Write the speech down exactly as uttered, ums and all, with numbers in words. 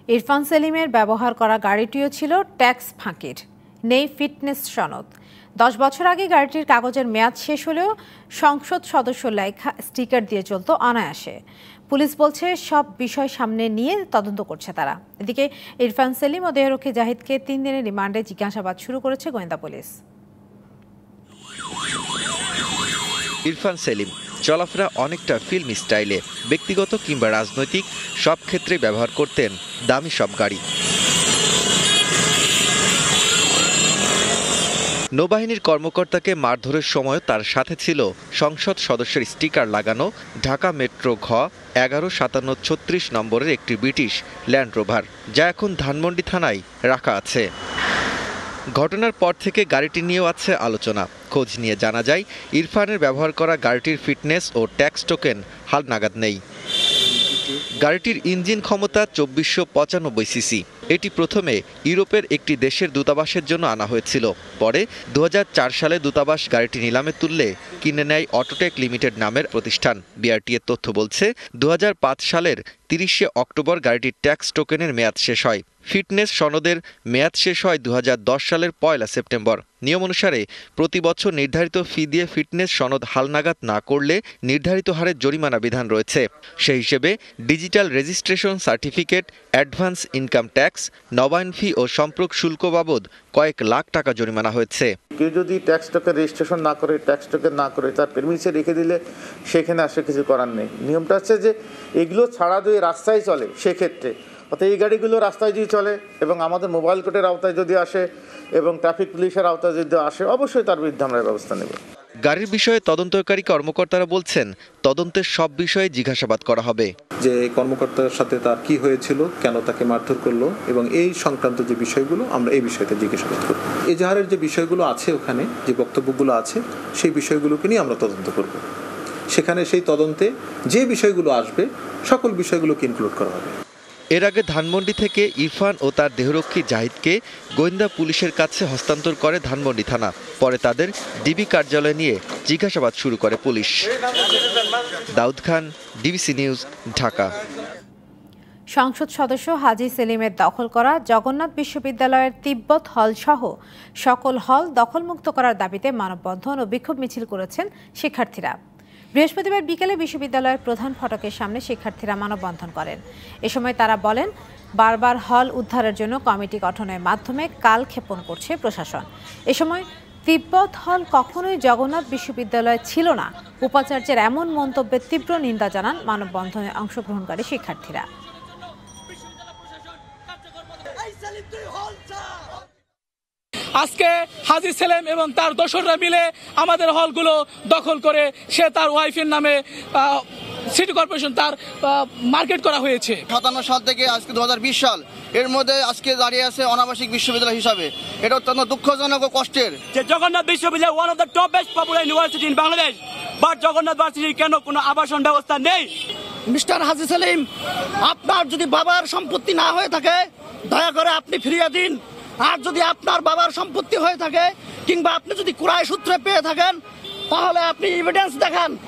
ইরফান সেলিমের ব্যবহার করা গাড়িটিও ছিল ট্যাক্স ফাঁকির, নেই ফিটনেস সনদ। দশ বছর আগে গাড়িটির কাগজের মেয়াদ শেষ হলেও সংসদ সদস্য লেখা স্টিকার দিয়ে চলত অনায়াসে। পুলিশ বলছে সব বিষয় সামনে নিয়ে তদন্ত করছে তারা। এদিকে ইরফান সেলিম ও দেহরক্ষী জাহিদকে তিন দিনের রিমান্ডে জিজ্ঞাসাবাদ শুরু করেছে গোয়েন্দা পুলিশ। ইরফান সেলিম চলাফেরা অনেকটা ফিল্ম স্টাইলে, ব্যক্তিগত কিংবা রাজনৈতিক সব ক্ষেত্রে ব্যবহার করতেন দামি সব গাড়ি। নৌবাহিনীর কর্মকর্তাকে মারধরের সময় তার সাথে ছিল সংসদ সদস্যের স্টিকার লাগানো ঢাকা মেট্রো ঘ এগারো সাতান্ন ছত্রিশ নম্বরের একটি ব্রিটিশ ল্যান্ড রোভার, যা এখন ধানমন্ডি থানায় রাখা আছে। ঘটনার পর থেকে গাড়িটি নিয়েও আছে আলোচনা। খোঁজ নিয়ে জানা যায় ইরফানের ব্যবহার করা গাড়িটির ফিটনেস ও ট্যাক্স টোকেন হালনাগাদ নেই। গাড়িটির ইঞ্জিন ক্ষমতা চব্বিশশো পঁচানব্বই সিসি। এটি প্রথমে ইউরোপের একটি দেশের দূতাবাসের জন্য আনা হয়েছিল। পরে দু হাজার চার সালে দূতাবাস গাড়িটি নিলামে তুললে কিনে নেয় অটোটেক লিমিটেড নামের প্রতিষ্ঠান। বিআরটি এর তথ্য বলছে দু হাজার পাঁচ সালের তিরিশে অক্টোবর গাড়িটির ট্যাক্স টোকেনের মেয়াদ শেষ হয়। ফিটনেস সনদের মেয়াদ শেষ হয় দু হাজার দশ সালের পয়লা সেপ্টেম্বর। নিয়ম অনুসারে প্রতি বছর নির্ধারিত ফি দিয়ে ফিটনেস সনদ হালনাগাদ না করলে নির্ধারিত হারে জরিমানা বিধান রয়েছে। সেই হিসেবে digital registration certificate, advance income tax, নবায়ন ফি ও সম্পর্ক শুল্ক বাবদ কয়েক লাখ টাকা জরিমানা হয়েছে। কেউ যদি ট্যাক্স টোকেন রেজিস্ট্রেশন না করে, ট্যাক্স টোকেন না করে তার প্রেমিসে রেখে দিলে সেখানে আসলে কিছু করার নেই। নিয়মটা হচ্ছে যে এগুলো ছাড়া যদি রাস্তায় চলে সেক্ষেত্রে, অর্থাৎ এই গাড়িগুলো রাস্তায় যদি চলে এবং আমাদের মোবাইল কোর্টের আওতায় যদি আসে এবং ট্রাফিক পুলিশের আওতায় যদি আসে, অবশ্যই তার বিরুদ্ধে আমরা ব্যবস্থা নেব। গাড়ির বিষয়ে তদন্তকারী কর্মকর্তারা বলছেন তদন্তের সব বিষয়ে জিজ্ঞাসাবাদ করা হবে। যে কর্মকর্তার সাথে তার কি হয়েছিল, কেন তাকে মারধর করলো এবং এই সংক্রান্ত যে বিষয়গুলো আমরা এই বিষয়তে জিজ্ঞাসাবাদ করব। এজাহারের যে বিষয়গুলো আছে, ওখানে যে বক্তব্যগুলো আছে সেই বিষয়গুলোকে নিয়ে আমরা তদন্ত করব। সেখানে সেই তদন্তে যে বিষয়গুলো আসবে সকল বিষয়গুলোকে ইনক্লুড করা হবে। এর আগে ধানমন্ডি থেকে ইরফান ও তার দেহরক্ষী জাহিদকে গোয়েন্দা পুলিশের কাছে হস্তান্তর করে ধানমন্ডি থানা। পরে তাদের ডিবি কার্যালয়ে নিয়ে জিজ্ঞাসাবাদ শুরু করে পুলিশ। Daud Khan, DBC news, Dhaka. সংসদ সদস্য হাজী সেলিমের দখল করা জগন্নাথ বিশ্ববিদ্যালয়ের তিব্বত হল সহ সকল হল দখলমুক্ত করার দাবিতে মানববন্ধন ও বিক্ষোভ মিছিল করেছেন শিক্ষার্থীরা। বৃহস্পতিবার বিকেলে বিশ্ববিদ্যালয়ের প্রধান ফটকের সামনে শিক্ষার্থীরা মানববন্ধন করেন। এ সময় তারা বলেন, বারবার হল উদ্ধারের জন্য কমিটি গঠনের মাধ্যমে কাল ক্ষেপণ করছে প্রশাসন। এ সময় তিব্বত হল কখনোই জগন্নাথ বিশ্ববিদ্যালয় ছিল না উপাচার্যের এমন মন্তব্যের তীব্র নিন্দা জানান মানববন্ধনে অংশগ্রহণকারী শিক্ষার্থীরা। আজকে হাজী সেলিম এবং তার দোসররা মিলে আমাদের হলগুলো দখল করে সে তার ওয়াইফের নামে সিটি কর্পোরেশন তার মার্কেট করা হয়েছে। সাতান্ন সাল থেকে আজকে দু হাজার বিশ সাল, এর মধ্যে আজকে দাঁড়িয়ে আছে অনাবাসিক বিশ্ববিদ্যালয় হিসাবে। এটা অত্যন্ত দুঃখজনক ও কষ্টের যে জগন্নাথ বিশ্ববিদ্যালয় one of the top best popular university in Bangladesh, but Jagannath ভার্সিটির কেন কোনো আবাসন ব্যবস্থা নেই? মিস্টার হাজী সেলিম, আপনার যদি বাবার সম্পত্তি না হয়ে থাকে দয়া করে আপনি ফিরিয়ে দিন। আর যদি আপনার বাবার সম্পত্তি হয়ে থাকে কিংবা আপনি যদি ক্রয় সূত্রে পেয়ে থাকেন তাহলে আপনি এভিডেন্স দেখান।